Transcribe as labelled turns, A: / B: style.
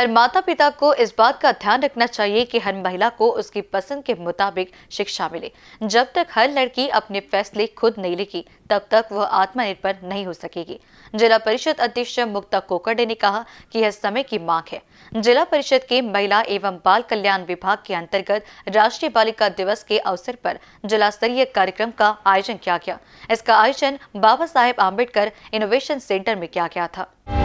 A: हर माता पिता को इस बात का ध्यान रखना चाहिए कि हर महिला को उसकी पसंद के मुताबिक शिक्षा मिले। जब तक हर लड़की अपने फैसले खुद नहीं लेगी, तब तक वह आत्मनिर्भर नहीं हो सकेगी। जिला परिषद अध्यक्ष मुक्ता कोकड़े ने कहा कि यह समय की मांग है। जिला परिषद के महिला एवं बाल कल्याण विभाग के अंतर्गत राष्ट्रीय बालिका दिवस के अवसर पर जिला स्तरीय कार्यक्रम का आयोजन किया गया। इसका आयोजन बाबा साहेब आम्बेडकर इनोवेशन सेंटर में किया गया था।